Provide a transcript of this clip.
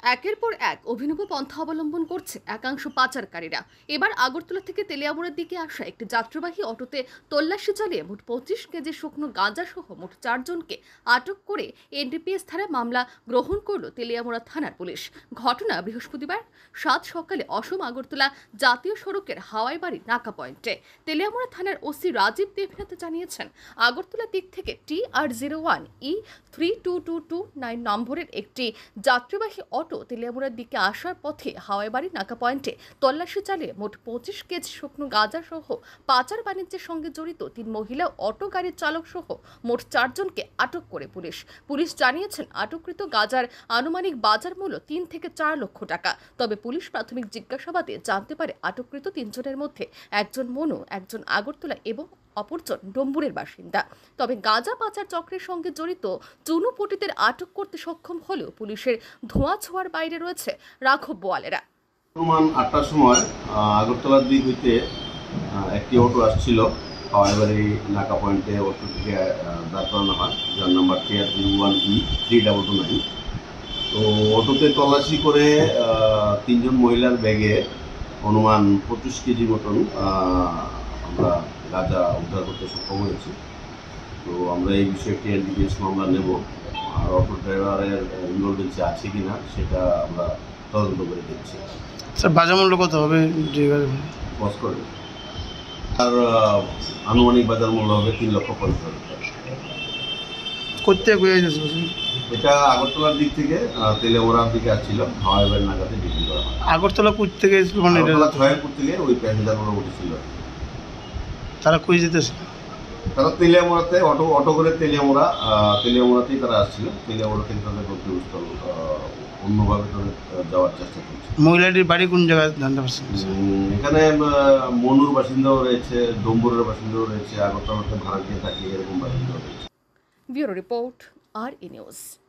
একের পর এক অভিনব পন্থা অবলম্বন করছে একাংশ পাচারকারীরা। এবার আগরতলা থেকে তেলিয়ামুড়ার দিকে আসা একটি যাত্রীবাহী অটোতে তল্লাশি চালিয়ে মোট 25 কেজি শুকনো গাঁজা সহ মোট 4 জনকে আটক করে এনডিপিএস ধারায় মামলা গ্রহণ করল তেলিয়ামুড়া থানার পুলিশ। ঘটনা বৃহস্পতিবার 7 সকালে অসম আগরতলা জাতীয় সড়কের হাওয়াই বাড়ি নাকা পয়েন্টে। তেলিয়ামুড়া থানার ওসি রাজীব দেবনাথ জানিয়েছেন, আগরতলা দিক থেকে TR01E322229 নম্বরের একটি যাত্রীবাহী অটো তেলিয়ামুড়ার দিকে আসার পথে হাওয়াইবাড়ি নাকা পয়েন্টে তল্লাশি চালিয়ে মোট 25 কেজি শুকনো গাঁজা সহ পাচার বাণিজ্যের সঙ্গে জড়িত 3 মহিলা অটো গাড়ির চালক সহ মোট 4 জনকে আটক করে পুলিশ জানিয়েছেন, আটককৃত গাঁজার আনুমানিক বাজার মূল্য 3 থেকে 4 লক্ষ টাকা। তবে পুলিশ প্রাথমিক জিজ্ঞাসাবাদে জানতে পারে আটককৃত 3 জনের মধ্যে একজন মনু, একজন আগরতলা এবং অপরজন ডম্বুরের বাসিন্দা। তবে গাঁজা পাচার চক্রের সঙ্গে জড়িত চুনুপটিদের আটক করতে সক্ষম হলেও পুলিশের ধোঁয়া ছোঁয়ার বাইরে রয়েছে রাঘব বোয়ালেরা। অনুমান 8টার সময় আগরতলার দিক হইতে একটি অটো আসছিল হাওয়াইবাড়ি নাকা পয়েন্টে। অটোটিকে দাঁড় করানো হয়, যার নাম্বার TR01E3229। তো অটোতে তল্লাশি করে 3 জন মহিলার ব্যাগে অনুমান 25 কেজি মতন আমরা গাঁজা উদ্ধার করতে সক্ষম হয়েছি। তো আমরা এই বিষয়ে একটি এনডিপিএস মামলা নেব, আর অটো ড্রাইভারের ইনভলভেন্সি আছে কিনা সেটা আমরা তদন্ত করে দেখছি। স্যার, বাজার মূল্য কত হবে? বস করে আর আনুমানিক বাজার মূল্য হবে 3,50,000 টাকা। করতে এটা আগরতলার দিক থেকে তেলিয়ামুড়ার দিকে আসছিল, হাওয়াইবাড়ি নাগাতে বিক্রি করা হয়। আগরতলা কুচ থেকে মানে ছয়ারপুর থেকে ওই প্যাসেঞ্জারগুলো উঠেছিল। তারা কই যেতেছে? তারা তেলিয়ামুড়াতে অটো করে তেলিয়ামুড়াতেই তারা আসছিল। তেলিয়ামুড়া থেকে তাদের গন্তব্যস্থল অন্যভাবে তাদের যাওয়ার চেষ্টা করছে। মহিলাটির বাড়ি কোন জায়গায় জানতে পারছেন? এখানে মনুর বাসিন্দাও রয়েছে, ডম্বুরের বাসিন্দাও রয়েছে, আগরতলাতে ভাড়া দিয়ে থাকে এরকম বাসিন্দাও রয়েছে। Bureau report, RE news.